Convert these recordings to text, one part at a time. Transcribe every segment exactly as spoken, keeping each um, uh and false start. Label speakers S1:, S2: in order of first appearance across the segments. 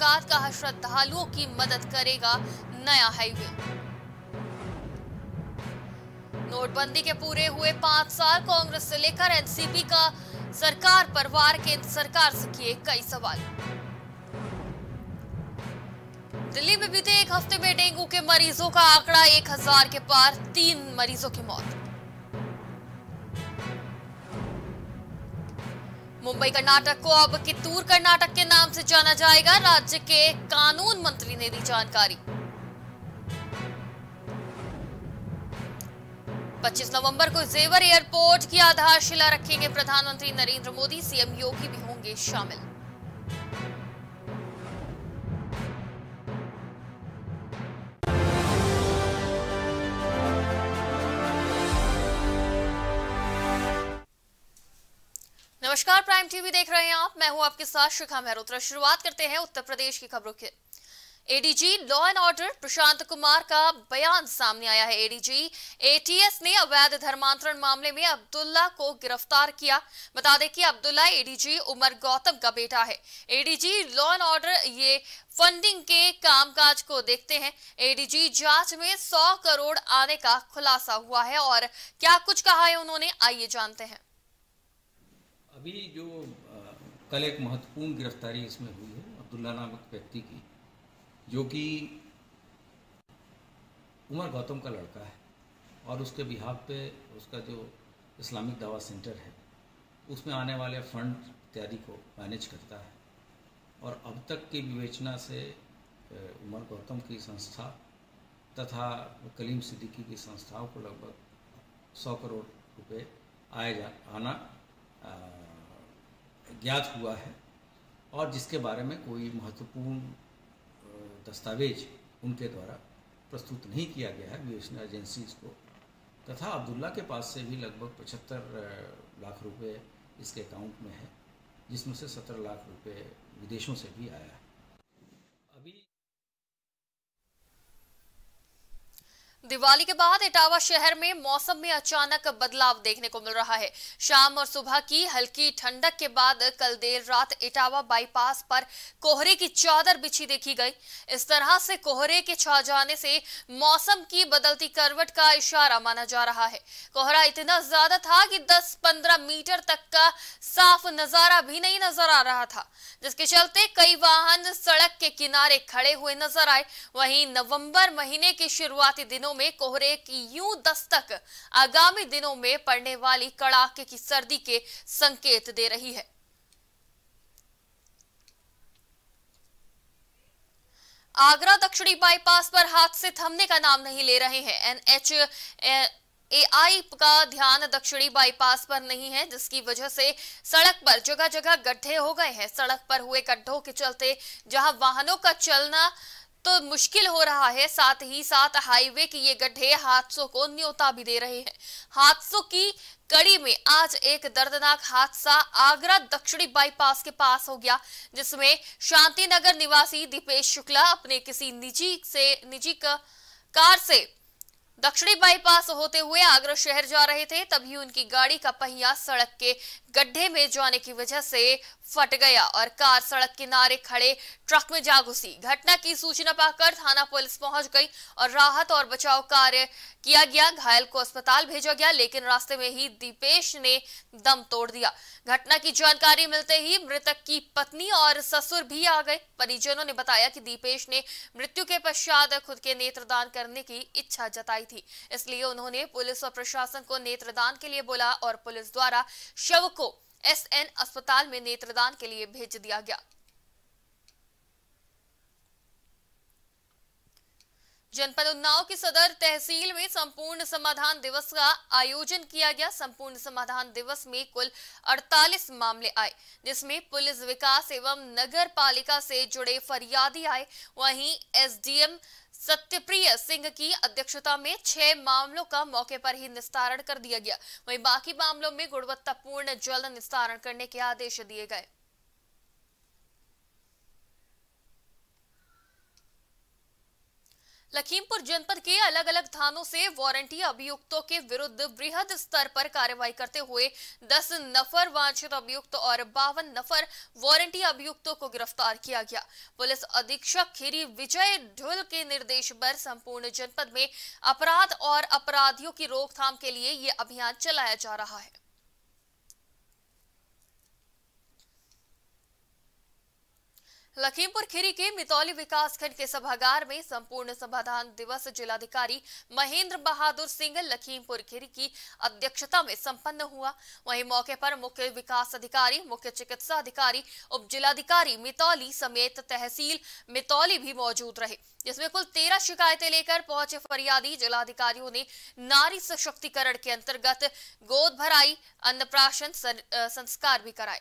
S1: मुलाकात कहा श्रद्धालुओं की मदद करेगा नया हाईवे। नोटबंदी के पूरे हुए पांच साल, कांग्रेस से लेकर एनसीपी का सरकार पर वार, केंद्र सरकार से किए कई सवाल। दिल्ली में बीते एक हफ्ते में डेंगू के मरीजों का आंकड़ा एक हजार के पार, तीन मरीजों की मौत। मुंबई कर्नाटक को अब कित्तूर कर्नाटक के नाम से जाना जाएगा, राज्य के कानून मंत्री ने दी जानकारी। पच्चीस नवंबर को जेवर एयरपोर्ट की आधारशिला रखेंगे प्रधानमंत्री नरेंद्र मोदी, सीएम योगी भी होंगे शामिल। नमस्कार, प्राइम टीवी देख रहे हैं आप, मैं हूं आपके साथ शिखा मेहरोत्रा। शुरुआत करते हैं उत्तर प्रदेश की खबरों के। ADG law and order Prashant Kumar का बयान सामने आया है। एडीजी एटीएस ने अवैध धर्मांतरण मामले में अब्दुल्ला को गिरफ्तार किया। बता दें कि अब्दुल्ला एडीजी उमर गौतम का बेटा है। एडीजी लॉ एंड ऑर्डर ये फंडिंग के कामकाज को देखते हैं। एडीजी जांच में सौ करोड़ आने का खुलासा हुआ है और क्या कुछ कहा है उन्होंने, आइए जानते हैं।
S2: अभी जो आ, कल एक महत्वपूर्ण गिरफ्तारी इसमें हुई है अब्दुल्ला नामक व्यक्ति की, जो कि उमर गौतम का लड़का है और उसके बिहाफ पे उसका जो इस्लामिक दावा सेंटर है उसमें आने वाले फंड इत्यादि को मैनेज करता है। और अब तक की विवेचना से उमर गौतम की संस्था तथा कलीम सिद्दीकी की संस्थाओं को लगभग सौ करोड़ रुपए आए जा आना ज्ञात हुआ है और जिसके बारे में कोई महत्वपूर्ण दस्तावेज उनके द्वारा प्रस्तुत नहीं किया गया है विवेचना एजेंसीज को। तथा अब्दुल्ला के पास से भी लगभग पचहत्तर लाख रुपए इसके अकाउंट में है, जिसमें से सत्रह लाख रुपए विदेशों से भी आया है। अभी
S1: दिवाली के बाद इटावा शहर में मौसम में अचानक बदलाव देखने को मिल रहा है। शाम और सुबह की हल्की ठंडक के बाद कल देर रात इटावा बाईपास पर कोहरे की चादर बिछी देखी गई। इस तरह से कोहरे के छा जाने से मौसम की बदलती करवट का इशारा माना जा रहा है। कोहरा इतना ज्यादा था कि दस पंद्रह मीटर तक का साफ नजारा भी नहीं नजर आ रहा था, जिसके चलते कई वाहन सड़क के किनारे खड़े हुए नजर आए। वहीं नवंबर महीने के शुरुआती दिनों में कोहरे की यूं दस्तक आगामी दिनों में पड़ने वाली कड़ाके की सर्दी के संकेत दे रही है। आगरा दक्षिणी बाईपास पर हादसे थमने का नाम नहीं ले रहे हैं। एनएच एआई का ध्यान दक्षिणी बाईपास पर नहीं है, जिसकी वजह से सड़क पर जगह जगह गड्ढे हो गए हैं। सड़क पर हुए गड्ढों के चलते जहां वाहनों का चलना तो मुश्किल हो रहा है, साथ ही साथ हाईवे के ये गड्ढे हादसों को न्योता भी दे रहे हैं। हादसों की कड़ी में आज एक दर्दनाक हादसा आगरा दक्षिणी बाईपास के पास हो गया, जिसमें शांति नगर निवासी दीपेश शुक्ला अपने किसी निजी से निजी का कार से दक्षिणी बाईपास होते हुए आगरा शहर जा रहे थे। तभी उनकी गाड़ी का पहिया सड़क के गड्ढे में जाने की वजह से फट गया और कार सड़क किनारे खड़े ट्रक में जा घुसी। घटना की सूचना पाकर थाना पुलिस पहुंच गई और राहत और बचाव कार्य किया गया। घायल को अस्पताल भेजा गया, लेकिन रास्ते में ही दीपेश ने दम तोड़ दिया। घटना की जानकारी मिलते ही मृतक की पत्नी और ससुर भी आ गए। परिजनों ने बताया कि दीपेश ने मृत्यु के पश्चात खुद के नेत्रदान करने की इच्छा जताई थी, इसलिए उन्होंने पुलिस और प्रशासन को नेत्रदान के लिए बोला और पुलिस द्वारा शव को एसएन अस्पताल में नेत्रदान के लिए भेज दिया गया। जनपद उन्नाव की सदर तहसील में संपूर्ण समाधान दिवस का आयोजन किया गया। संपूर्ण समाधान दिवस में कुल अड़तालीस मामले आए, जिसमें पुलिस विकास एवं नगर पालिका से जुड़े फरियादी आए। वहीं एसडीएम सत्यप्रिय सिंह की अध्यक्षता में छह मामलों का मौके पर ही निस्तारण कर दिया गया। वहीं बाकी मामलों में गुणवत्तापूर्ण जल्द निस्तारण करने के आदेश दिए गए। लखीमपुर जनपद के अलग अलग थानों से वारंटी अभियुक्तों के विरुद्ध बृहद स्तर पर कार्रवाई करते हुए दस नफर वांछित अभियुक्त और बावन नफर वारंटी अभियुक्तों को गिरफ्तार किया गया। पुलिस अधीक्षक खीरी विजय ढुल के निर्देश पर संपूर्ण जनपद में अपराध और अपराधियों की रोकथाम के लिए ये अभियान चलाया जा रहा है। लखीमपुर खीरी के मितौली विकासखंड के सभागार में संपूर्ण समाधान दिवस जिलाधिकारी महेंद्र बहादुर सिंह लखीमपुर खीरी की अध्यक्षता में संपन्न हुआ। वहीं मौके पर मुख्य विकास अधिकारी, मुख्य चिकित्सा अधिकारी, उप जिलाधिकारी मितौली समेत तहसील मितौली भी मौजूद रहे, जिसमें कुल तेरह शिकायतें लेकर पहुंचे फरियादी जिलाधिकारियों ने नारी सशक्तिकरण के अंतर्गत गोद भराई, अन्नप्राशन संस्कार भी कराए।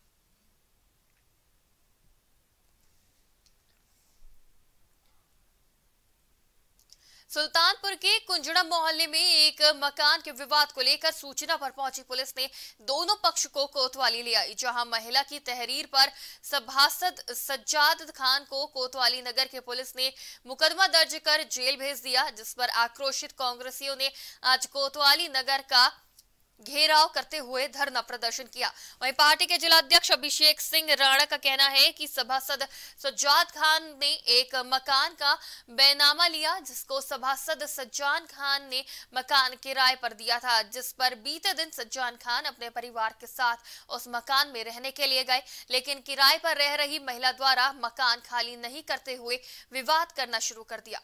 S1: सुल्तानपुर के कुंजड़ा मोहल्ले में एक मकान के विवाद को लेकर सूचना पर पहुंची पुलिस ने दोनों पक्ष को कोतवाली ले आई, जहां महिला की तहरीर पर सभासद सज्जाद खान को कोतवाली नगर के पुलिस ने मुकदमा दर्ज कर जेल भेज दिया, जिस पर आक्रोशित कांग्रेसियों ने आज कोतवाली नगर का घेराव करते हुए धरना प्रदर्शन किया। वहीं पार्टी के जिलाध्यक्ष अभिषेक सिंह राणा का कहना है कि सभासद सज्जाद खान ने एक मकान का बैनामा लिया, जिसको सभासद सज्जाद खान ने मकान किराए पर दिया था, जिस पर बीते दिन सज्जाद खान अपने परिवार के साथ उस मकान में रहने के लिए गए, लेकिन किराए पर रह रही महिला द्वारा मकान खाली नहीं करते हुए विवाद करना शुरू कर दिया।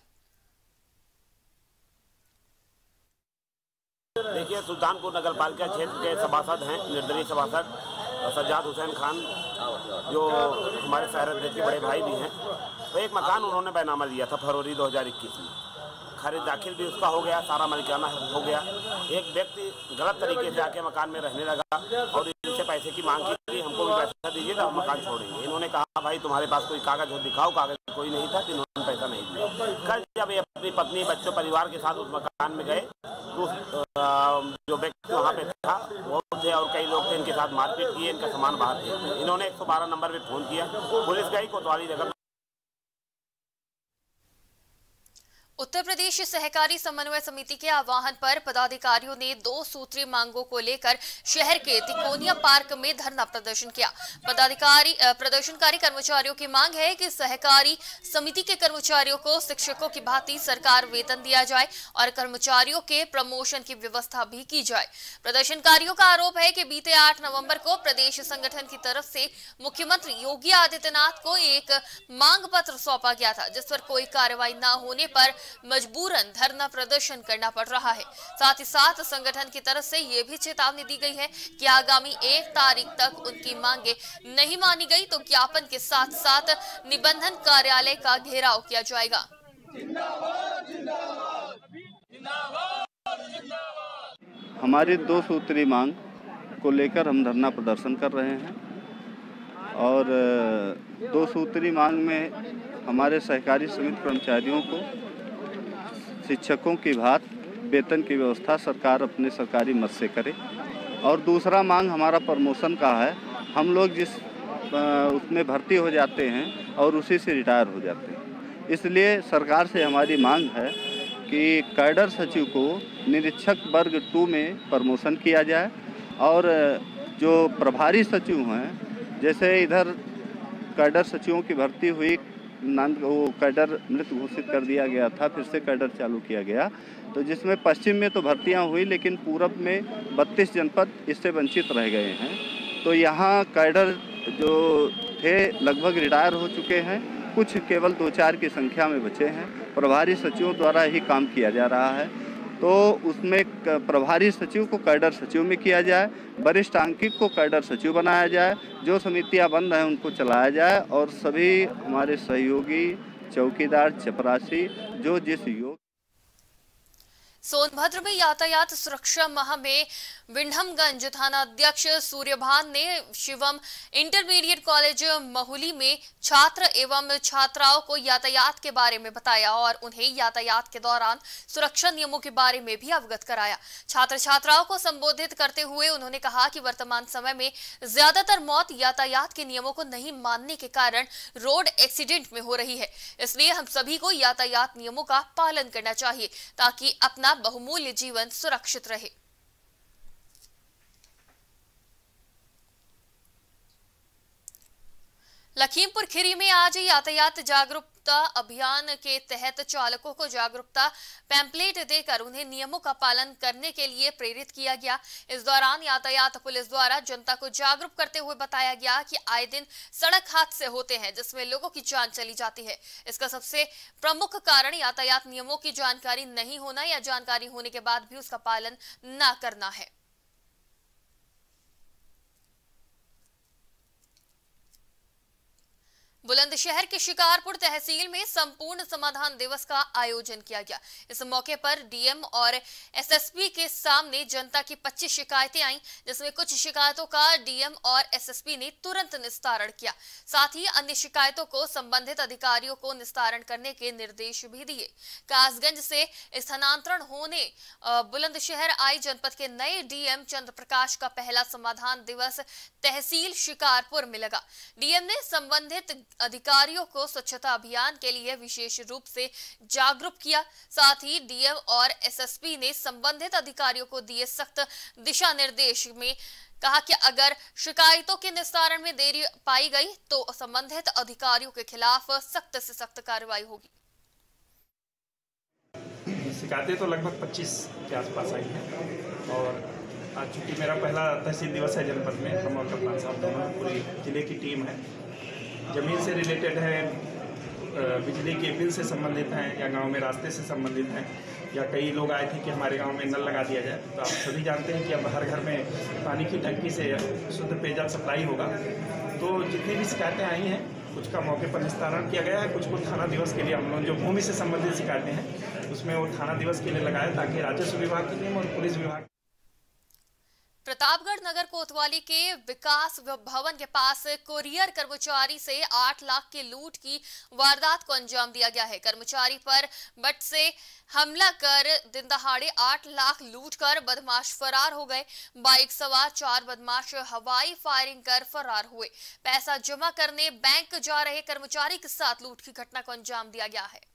S3: देखिए, सुल्तानपुर नगर पालिका क्षेत्र के सभासद हैं, निर्दलीय सभासद सज्जाद हुसैन खान, जो हमारे शहर अध्यक्ष के बड़े भाई भी हैं। तो एक मकान उन्होंने बैनामा लिया था फरवरी दो हज़ार इक्कीस में, खारिज दाखिल भी उसका हो गया, सारा मालिकाना हो गया। एक व्यक्ति गलत तरीके से आके मकान में रहने लगा और इनसे पैसे की मांग की, हमको भी पैसा दीजिए तो हम मकान छोड़ेंगे। इन्होंने कहा भाई तुम्हारे पास कोई कागज हो दिखाओ, कागज कोई नहीं था, इन्होंने पैसा नहीं दिया। कल जब ये अपनी पत्नी बच्चों परिवार के साथ उस मकान में गए तो जो व्यक्ति वहाँ पे था वो थे और कई लोग थे, इनके साथ मारपीट की, इनका सामान बाहर थे। इन्होंने एक सौ बारह नंबर पे फोन किया, पुलिस गई कोतवाली नगर।
S1: उत्तर प्रदेश सहकारी समन्वय समिति के आह्वान पर पदाधिकारियों ने दो सूत्रीय मांगों को लेकर शहर के तिकोनिया पार्क में धरना प्रदर्शन किया। पदाधिकारी प्रदर्शनकारी कर्मचारियों की मांग है कि सहकारी समिति के कर्मचारियों को शिक्षकों की भांति सरकार वेतन दिया जाए और कर्मचारियों के प्रमोशन की व्यवस्था भी की जाए। प्रदर्शनकारियों का आरोप है कि बीते आठ नवंबर को प्रदेश संगठन की तरफ से मुख्यमंत्री योगी आदित्यनाथ को एक मांग पत्र सौंपा गया था, जिस पर कोई कार्रवाई न होने पर मजबूरन धरना प्रदर्शन करना पड़ रहा है। साथ ही साथ संगठन की तरफ से यह भी चेतावनी दी गई है कि आगामी एक तारीख तक उनकी मांगे नहीं मानी गई तो ज्ञापन के साथ साथ निबंधन कार्यालय का घेराव किया जाएगा।
S4: हमारी दो सूत्री मांग को लेकर हम धरना प्रदर्शन कर रहे हैं और दो सूत्री मांग में हमारे सहकारी समिति कर्मचारियों को शिक्षकों की भात वेतन की व्यवस्था सरकार अपने सरकारी मद से करे और दूसरा मांग हमारा प्रमोशन का है। हम लोग जिस उसमें भर्ती हो जाते हैं और उसी से रिटायर हो जाते हैं, इसलिए सरकार से हमारी मांग है कि कैडर सचिव को निरीक्षक वर्ग टू में प्रमोशन किया जाए और जो प्रभारी सचिव हैं, जैसे इधर कैडर सचिवों की भर्ती हुई, नाम वो कैडर मृत घोषित कर दिया गया था, फिर से कैडर चालू किया गया, तो जिसमें पश्चिम में तो भर्तियां हुई लेकिन पूरब में बत्तीस जनपद इससे वंचित रह गए हैं। तो यहाँ कैडर जो थे लगभग रिटायर हो चुके हैं, कुछ केवल दो चार की संख्या में बचे हैं। प्रभारी सचिवों द्वारा ही काम किया जा रहा है, तो उसमें प्रभारी सचिव को कैडर सचिव में किया जाए, वरिष्ठ अंकित को कैडर सचिव बनाया जाए, जो समितियां बंद हैं उनको चलाया जाए और सभी हमारे सहयोगी चौकीदार चपरासी जो जिस योग
S1: सोनभद्र में यातायात सुरक्षा माह में विंडमगंज थाना अध्यक्ष सूर्यभान ने शिवम इंटरमीडिएट कॉलेज महुली में छात्र एवं छात्राओं को यातायात के बारे में बताया और उन्हें यातायात के दौरान सुरक्षा नियमों के बारे में भी अवगत कराया। छात्र छात्राओं को संबोधित करते हुए उन्होंने कहा कि वर्तमान समय में ज्यादातर मौत यातायात के नियमों को नहीं मानने के कारण रोड एक्सीडेंट में हो रही है, इसलिए हम सभी को यातायात नियमों का पालन करना चाहिए ताकि अपना बहुमूल्य जीवन सुरक्षित रहे। लखीमपुर खीरी में आज यातायात जागरूकता अभियान के तहत चालकों को जागरूकता पैम्पलेट देकर उन्हें नियमों का पालन करने के लिए प्रेरित किया गया। इस दौरान यातायात पुलिस द्वारा जनता को जागरूक करते हुए बताया गया कि आए दिन सड़क हादसे होते हैं जिसमें लोगों की जान चली जाती है। इसका सबसे प्रमुख कारण यातायात नियमों की जानकारी नहीं होना या जानकारी होने के बाद भी उसका पालन न करना है। बुलंदशहर के शिकारपुर तहसील में संपूर्ण समाधान दिवस का आयोजन किया गया। इस मौके पर डीएम और एसएसपी के सामने जनता की पच्चीस शिकायतें आईं, जिसमें कुछ शिकायतों का डीएम और एसएसपी ने तुरंत निस्तारण किया। साथ ही अन्य शिकायतों को संबंधित अधिकारियों को निस्तारण करने के निर्देश भी दिए। कासगंज से स्थानांतरण होने बुलंदशहर आई जनपद के नए डीएम चंद्र प्रकाश का पहला समाधान दिवस तहसील शिकारपुर में लगा। डीएम ने संबंधित अधिकारियों को स्वच्छता अभियान के लिए विशेष रूप से जागरूक किया। साथ ही डीएम और एसएसपी ने संबंधित अधिकारियों को दिए सख्त दिशा निर्देश में कहा कि अगर शिकायतों के निस्तारण में देरी पाई गई तो संबंधित अधिकारियों के खिलाफ सख्त से सख्त कार्रवाई होगी।
S5: शिकायतें तो लगभग पच्चीस के आसपास आई हैं और आज चूँकि मेरा पहला तहसील दिवस है जनपद में, हम और कप्तान साहब दोनों पूरी जिले की टीम है। ज़मीन से रिलेटेड है, बिजली के बिल से संबंधित हैं या गांव में रास्ते से संबंधित हैं, या कई लोग आए थे कि हमारे गांव में नल लगा दिया जाए। तो आप सभी जानते हैं कि अब हर घर में पानी की टंकी से शुद्ध पेयजल सप्लाई होगा। तो जितनी भी शिकायतें आई हैं कुछ का मौके पर निस्तारण किया गया है, कुछ को थाना दिवस के लिए हम लोग जो भूमि से संबंधित शिकायतें हैं उसमें वो थाना दिवस के लिए लगाया ताकि राजस्व विभाग की टीम और पुलिस विभाग।
S1: प्रतापगढ़ नगर कोतवाली के विकास भवन के पास कोरियर कर्मचारी से आठ लाख की लूट की वारदात को अंजाम दिया गया है। कर्मचारी पर बट से हमला कर दिन दहाड़े आठ लाख लूट कर बदमाश फरार हो गए। बाइक सवार चार बदमाश हवाई फायरिंग कर फरार हुए। पैसा जमा करने बैंक जा रहे कर्मचारी के साथ लूट की घटना को अंजाम दिया गया है।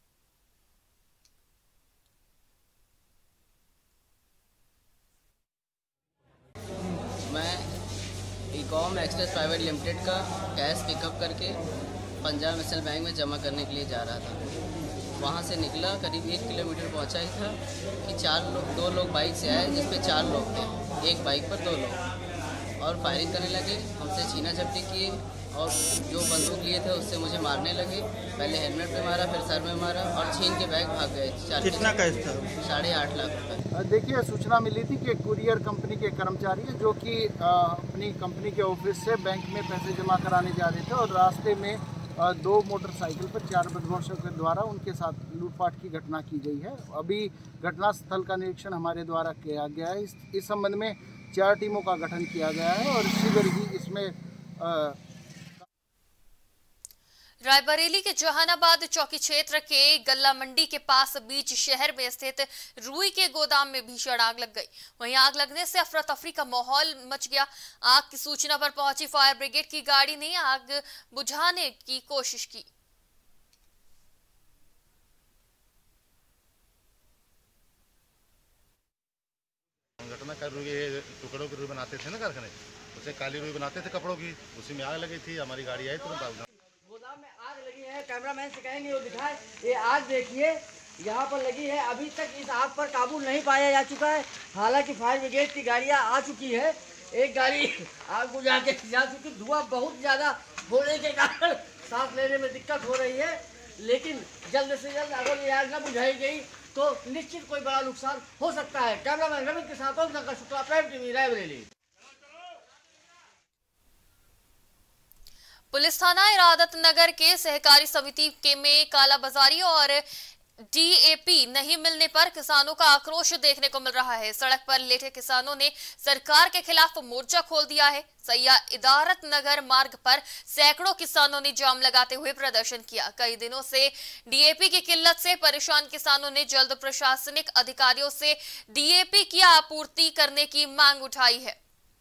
S6: मैं ईकॉम एक्सप्रेस प्राइवेट लिमिटेड का कैश पिकअप करके पंजाब नेशनल बैंक में जमा करने के लिए जा रहा था। वहाँ से निकला, करीब एक किलोमीटर पहुँचा ही था कि चार लोग दो लोग बाइक से आए जिसपे चार लोग थे, एक बाइक पर दो लोग, और फायरिंग करने लगे। हमसे छीना झपटी किए और जो बंदूक लिए थे उससे मुझे मारने लगे। पहले हेलमेट पे मारा, फिर सर में मारा और छीन के बैग भाग गए।
S7: कितना कैश था?
S6: साढ़े आठ लाख रुपए।
S7: देखिए, सूचना मिली थी कि कुरियर कंपनी के कर्मचारी है जो कि अपनी कंपनी के ऑफिस से बैंक में पैसे जमा कराने जा रहे थे और रास्ते में दो मोटरसाइकिल पर चार बदमाशों के द्वारा उनके साथ लूटपाट की घटना की गई है। अभी घटनास्थल का निरीक्षण हमारे द्वारा किया गया है। इस, इस संबंध में चार टीमों का गठन किया गया है और शीघ्र ही इसमें आ,
S1: रायबरेली के जहानाबाद चौकी क्षेत्र के गल्ला मंडी के पास बीच शहर में स्थित रुई के गोदाम में भीषण आग लग गई। वहीं आग लगने से अफरा तफरी का माहौल मच गया। आग की सूचना पर पहुंची फायर ब्रिगेड की गाड़ी ने आग बुझाने की कोशिश की।
S8: घटना कर रुई टुकड़ों की रुई बनाते थे ना कारखाने, उसे काली रुई बनाते थे कपड़ों की, उसी में आग लगी थी। हमारी गाड़ी आई तुरंत।
S9: गोदाम में आग लगी है, कैमरामैन से कहेंगे वो दिखाए। ये आग देखिए यहाँ पर लगी है। अभी तक इस आग पर काबू नहीं पाया जा चुका है। हालांकि फायर ब्रिगेड की गाड़ियाँ आ चुकी है। एक गाड़ी आग बुझा के जा चुकी। धुआं बहुत ज़्यादा होने के कारण सांस लेने में दिक्कत हो रही है, लेकिन जल्द से जल्द अगर ये आग न बुझाई गई तो निश्चित कोई बड़ा नुकसान हो सकता है। कैमरामैन रविंद्र के साथ Shankar Shukla, prime TV, Raebareli.
S1: Police थाना इरादत नगर के सहकारी समिति के में कालाबाजारी और डीएपी नहीं मिलने पर किसानों का आक्रोश देखने को मिल रहा है। सड़क पर लेटे किसानों ने सरकार के खिलाफ मोर्चा खोल दिया है। सैया इदारत नगर मार्ग पर सैकड़ों किसानों ने जाम लगाते हुए प्रदर्शन किया। कई दिनों से डीएपी की किल्लत से परेशान किसानों ने जल्द प्रशासनिक अधिकारियों से डीएपी की आपूर्ति करने की मांग उठाई है।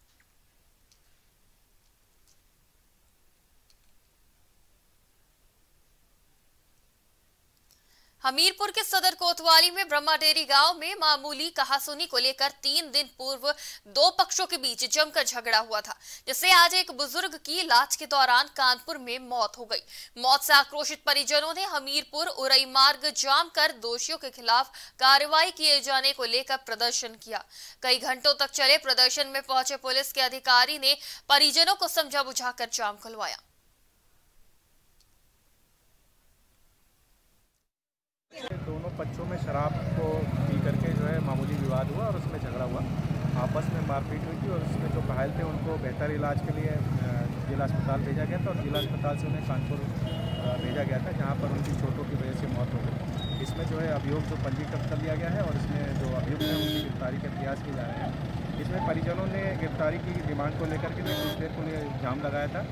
S1: हमीरपुर के सदर कोतवाली में ब्रह्मा डेरी गांव में मामूली कहासुनी को लेकर तीन दिन पूर्व दो पक्षों के बीच जमकर झगड़ा हुआ था, जिससे आज एक बुजुर्ग की इलाज के दौरान कानपुर में मौत हो गई। मौत से आक्रोशित परिजनों ने हमीरपुर उरई मार्ग जाम कर दोषियों के खिलाफ कार्रवाई किए जाने को लेकर प्रदर्शन किया। कई घंटों तक चले प्रदर्शन में पहुंचे पुलिस के अधिकारी ने परिजनों को समझा बुझाकर जाम खुलवाया।
S5: दोनों पक्षों में शराब को पी करके जो है मामूली विवाद हुआ और उसमें झगड़ा हुआ, आपस में मारपीट हुई थी और उसमें जो घायल थे उनको बेहतर इलाज के लिए जिला अस्पताल भेजा गया था और जिला अस्पताल से उन्हें कानपुर भेजा गया था, जहां पर उनकी चोटों की वजह से मौत हो गई। इसमें जो है अभियोग जो पंजीकृत कर लिया गया है और इसमें जो अभियुक्त हैं उनकी गिरफ्तारी के प्रयास किए जा रहे हैं। इसमें परिजनों ने गिरफ्तारी की डिमांड को लेकर के कुछ देर को लिए जाम लगाया था।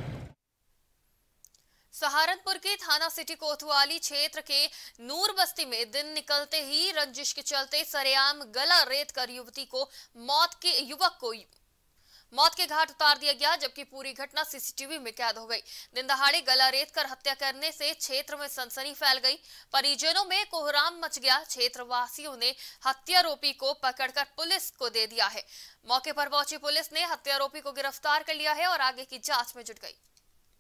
S1: सहारनपुर के थाना सिटी कोतवाली क्षेत्र के नूर बस्ती में दिन निकलते ही रंजिश के चलते सरेआम गला रेत कर युवती को मौत के युवक को मौत के घाट उतार दिया गया, जबकि पूरी घटना सीसीटीवी में कैद हो गई। दिन दहाड़े गला रेत कर हत्या करने से क्षेत्र में सनसनी फैल गई। परिजनों में कोहराम मच गया। क्षेत्रवासियों ने हत्यारोपी को पकड़कर पुलिस को दे दिया है। मौके पर पहुंची पुलिस ने हत्यारोपी को गिरफ्तार कर लिया है और आगे की जांच में जुट गई।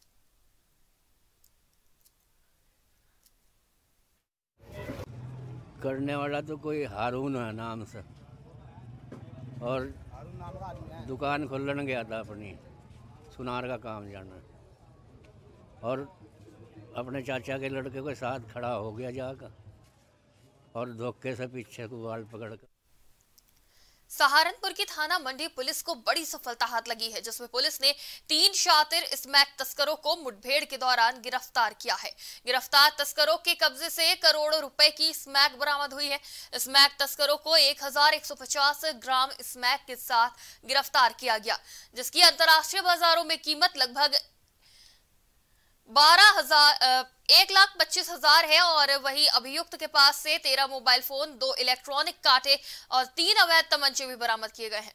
S10: करने वाला तो कोई हारून है नाम से, और दुकान खोलने गया था अपनी सुनार का काम जाना, और अपने चाचा के लड़के के साथ खड़ा हो गया जाकर और धोखे से पीछे को बाल पकड़ कर।
S1: सहारनपुर की थाना मंडी पुलिस को बड़ी सफलता हाथ लगी है, जिसमें पुलिस ने तीन शातिर स्मैक तस्करों को मुठभेड़ के दौरान गिरफ्तार किया है। गिरफ्तार तस्करों के कब्जे से करोड़ों रुपए की स्मैक बरामद हुई है। स्मैक तस्करों को एक हजार एक सौ पचास ग्राम स्मैक के साथ गिरफ्तार किया गया, जिसकी अंतर्राष्ट्रीय बाजारों में कीमत लगभग बारह हजार एक लाख पच्चीस हजार है। और वही अभियुक्त के पास से तेरह मोबाइल फोन, दो इलेक्ट्रॉनिक कांटे और तीन अवैध तमंचे भी बरामद किए गए हैं।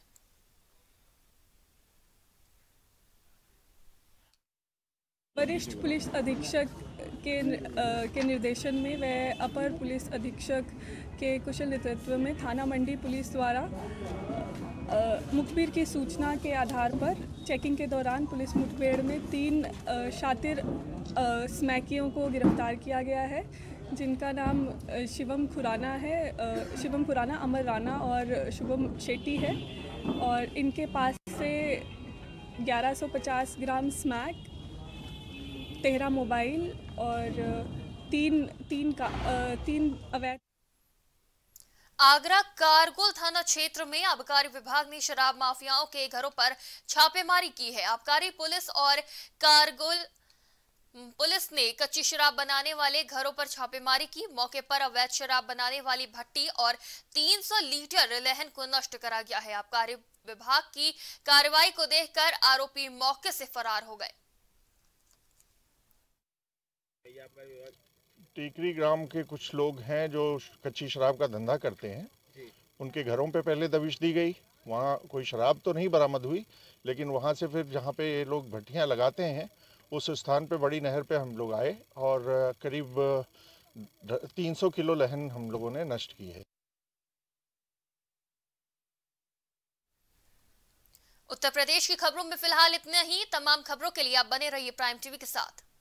S11: वरिष्ठ पुलिस अधीक्षक के के निर्देशन में व अपर पुलिस अधीक्षक के कुशल नेतृत्व में थाना मंडी पुलिस द्वारा मुखबिर की सूचना के आधार पर चेकिंग के दौरान पुलिस मुठभेड़ में तीन शातिर स्मैकियों को गिरफ्तार किया गया है, जिनका नाम शिवम खुराना है शिवम खुराना, अमर राणा और शुभम शेट्टी है। और इनके पास से ग्यारह सौ पचास ग्राम स्मैक, तेरह मोबाइल और तीन तीन का तीन अवैध।
S1: आगरा कारगिल थाना क्षेत्र में आबकारी विभाग ने शराब माफियाओं के घरों पर छापेमारी की है। आबकारी पुलिस और कारगिल पुलिस ने कच्ची शराब बनाने वाले घरों पर छापेमारी की। मौके पर अवैध शराब बनाने वाली भट्टी और तीन सौ लीटर लहन को नष्ट करा गया है। आबकारी विभाग की कार्रवाई को देखकर आरोपी मौके से फरार हो गए।
S12: टीकरी ग्राम के कुछ लोग हैं जो कच्ची शराब का धंधा करते हैं, उनके घरों पे पहले दबिश दी गई। वहाँ कोई शराब तो नहीं बरामद हुई, लेकिन वहाँ से फिर जहाँ पे ये लोग भट्टियाँ लगाते हैं उस स्थान पे बड़ी नहर पे हम लोग आए और करीब तीन सौ किलो लहन हम लोगों ने नष्ट की है।
S1: उत्तर प्रदेश की खबरों में फिलहाल इतना ही। तमाम खबरों के लिए आप बने रहिए प्राइम टीवी के साथ।